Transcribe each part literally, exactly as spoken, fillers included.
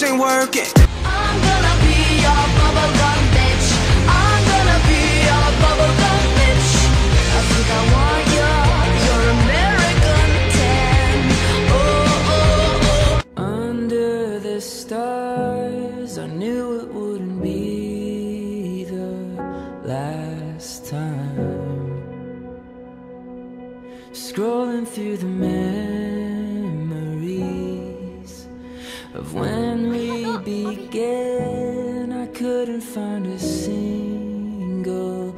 ain't working. I'm gonna be your bubblegum bitch. I'm gonna be your bubblegum bitch. I think I want your, your American tan. Oh, oh, oh. Under the stars, I knew it wouldn't be the last time. Scrolling through the memories of when we began, I couldn't find a single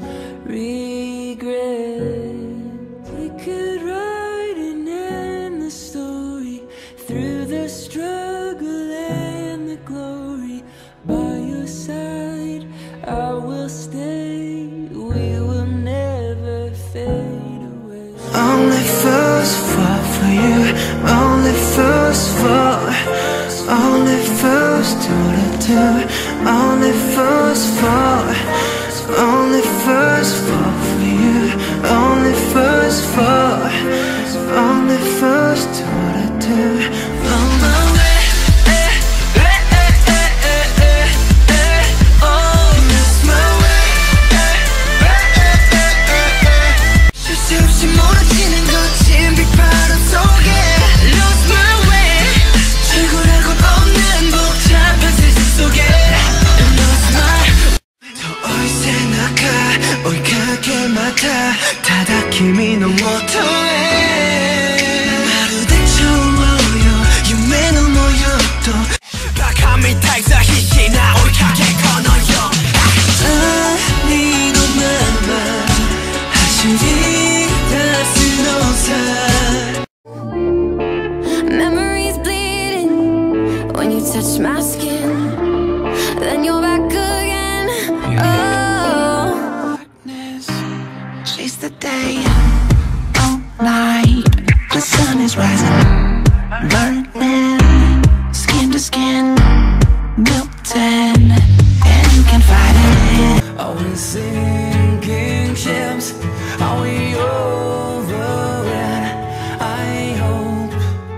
regret. We could write and end the story through the struggle and the glory. By your side, I will stay. We will never fade away. Only first fall for you. Only first fall. Only first to the two. Only first fall. Only first fall for you. Only first fall. Only first to the two. On my way, eh, eh, eh, eh, eh, eh, eh. Oh, that's my way, eh, eh, eh, eh, eh, eh. 쓸데없이 멀어지는 거친 빛바람 속에 Lose my way. 출구라곤 없는 복잡한 세상 속에 Lose my 더 어이세 나가 오이카게 맡아 타다킴이 너 못해 마루대 처음어요夢の模様とバカみたいさ必死な追いかけっこのよありのまま走り出すのさ Memories bleeding when you touch my skin. Then you're back again. Oh, Chase the day all night. The sun is rising, burning, skin to skin, melting, and you can fight it. are we sinking ships? Are we over it? I hope,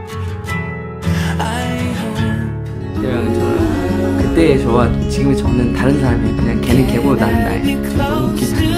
I hope. 그때랑 저랑 그때의 저와 지금의 저는 다른 사람이에요. 그냥 걔는 걔보다 나는 나예요. 너무 웃기다.